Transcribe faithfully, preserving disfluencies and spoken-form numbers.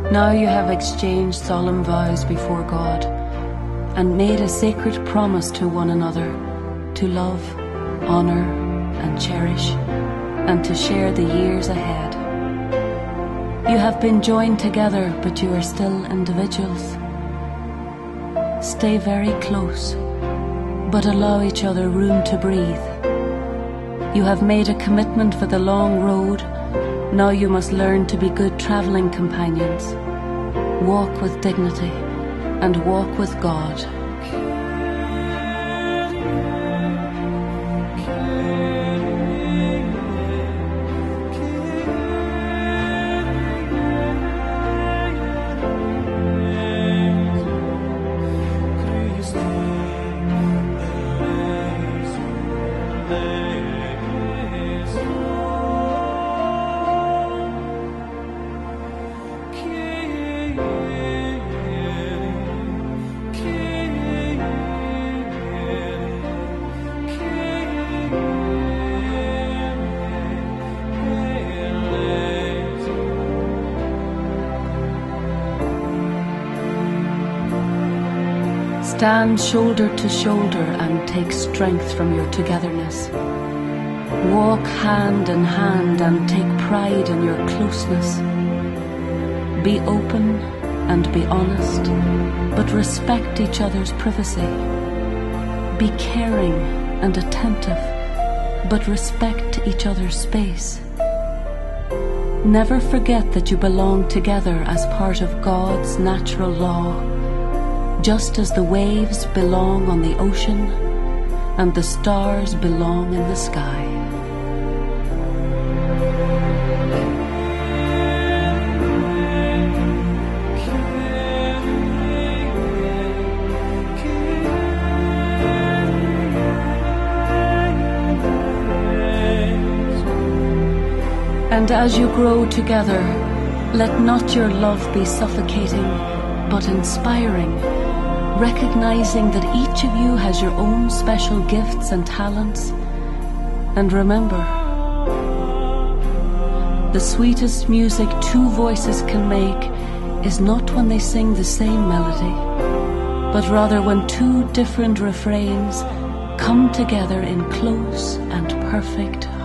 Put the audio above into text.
Now you have exchanged solemn vows before God and made a sacred promise to one another to love, honor, and cherish, and to share the years ahead. You have been joined together, but you are still individuals. Stay very close, but allow each other room to breathe. You have made a commitment for the long road. Now you must learn to be good traveling companions. Walk with dignity and walk with God. Stand shoulder to shoulder and take strength from your togetherness. Walk hand in hand and take pride in your closeness. Be open and be honest, but respect each other's privacy. Be caring and attentive, but respect each other's space. Never forget that you belong together as part of God's natural law. Just as the waves belong on the ocean and the stars belong in the sky. And as you grow together, let not your love be suffocating, but inspiring, recognizing that each of you has your own special gifts and talents. And remember, the sweetest music two voices can make is not when they sing the same melody, but rather when two different refrains come together in close and perfect